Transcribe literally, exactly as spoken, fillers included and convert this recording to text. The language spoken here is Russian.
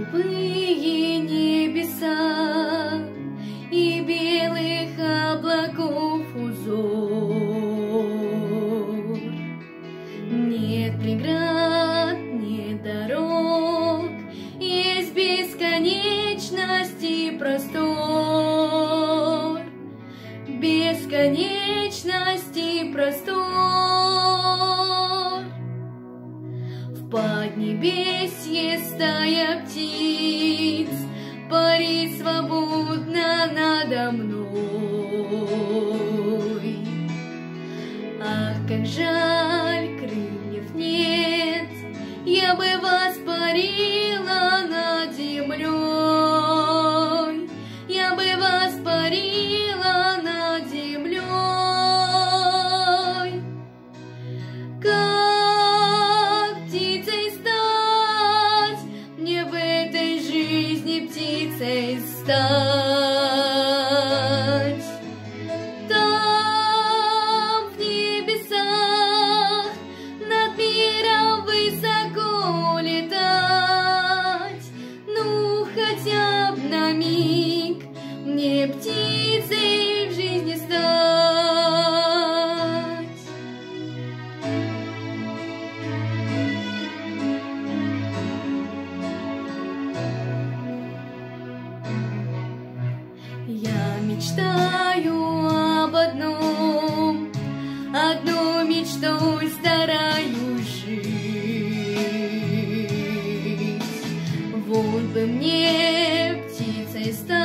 голубые небеса и белых облаков узор. Нет преград, нет дорог, есть бесконечности простор, бесконечности простор. В поднебесье стая птиц парит свободно надо мной. Ах, как жаль, крыльев нет, я бы воспарила над землей, я бы воспарила над землей. Как птицей стать, мне в этой жизни птицей стать? Там, в небесах, над миром высоко летать, ну хотя б на миг мне птицей в жизни стать. Я мечтаю об одном, одну мечтой стараюсь жить. Вот бы мне птицей стать.